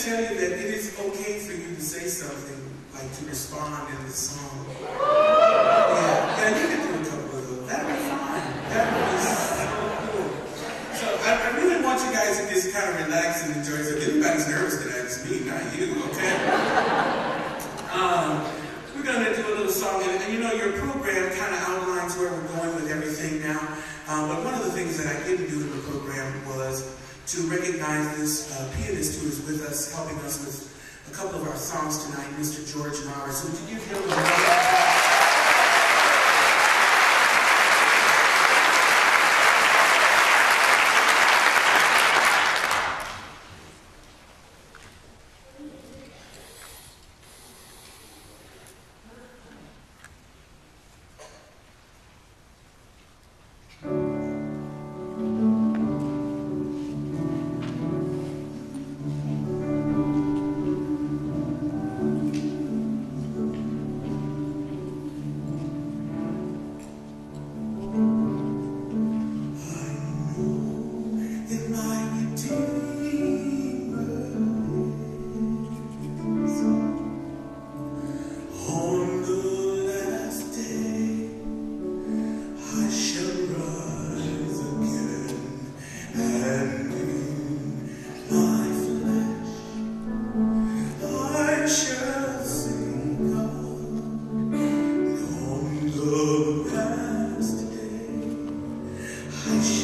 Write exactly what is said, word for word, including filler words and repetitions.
tell you that it is okay for you to say something, like to respond in the song. Yeah, yeah, you can do a couple of those. That'll be fine. That was so cool. So I, I really want you guys to just kind of relax and enjoy. So if anybody's nervous tonight, it's me, not you, okay? Um, we're going to do a little song, and, and you know, your program kind of outlines where we're going with everything now. Um, but one of the things that I didn't do in the program was to recognize this uh, pianist who is with us, helping us with a couple of our songs tonight, Mister George Maurer. So would you give him a round? I